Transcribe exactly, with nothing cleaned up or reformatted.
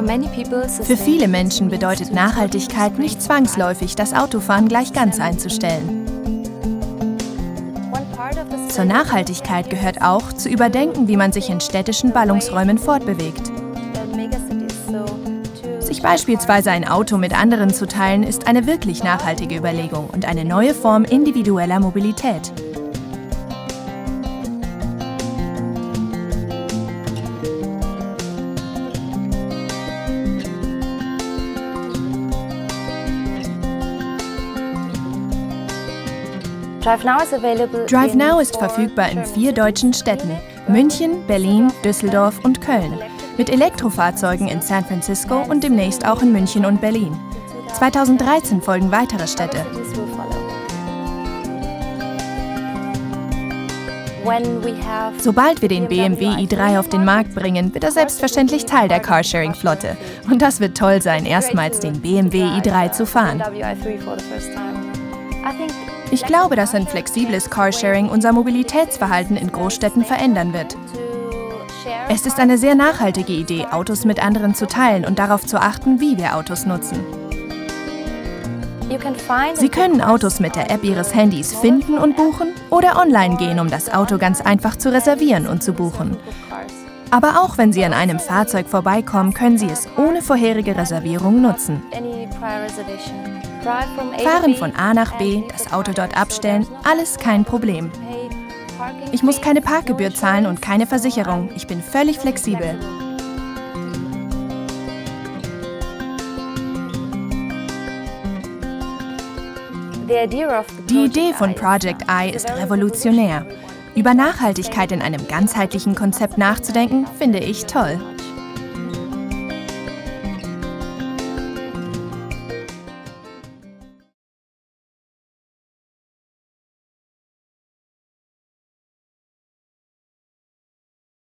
Für viele Menschen bedeutet Nachhaltigkeit nicht zwangsläufig, das Autofahren gleich ganz einzustellen. Zur Nachhaltigkeit gehört auch, zu überdenken, wie man sich in städtischen Ballungsräumen fortbewegt. Sich beispielsweise ein Auto mit anderen zu teilen, ist eine wirklich nachhaltige Überlegung und eine neue Form individueller Mobilität. DriveNow ist verfügbar in vier deutschen Städten: München, Berlin, Düsseldorf und Köln. Mit Elektrofahrzeugen in San Francisco und demnächst auch in München und Berlin. zweitausenddreizehn folgen weitere Städte. Sobald wir den B M W i drei auf den Markt bringen, wird er selbstverständlich Teil der Carsharing-Flotte. Und das wird toll sein, erstmals den B M W i drei zu fahren. Ich glaube, dass ein flexibles Carsharing unser Mobilitätsverhalten in Großstädten verändern wird. Es ist eine sehr nachhaltige Idee, Autos mit anderen zu teilen und darauf zu achten, wie wir Autos nutzen. Sie können Autos mit der App Ihres Handys finden und buchen oder online gehen, um das Auto ganz einfach zu reservieren und zu buchen. Aber auch wenn Sie an einem Fahrzeug vorbeikommen, können Sie es ohne vorherige Reservierung nutzen. Fahren von A nach B, das Auto dort abstellen, alles kein Problem. Ich muss keine Parkgebühr zahlen und keine Versicherung. Ich bin völlig flexibel. Die Idee von Project I ist revolutionär. Über Nachhaltigkeit in einem ganzheitlichen Konzept nachzudenken, finde ich toll.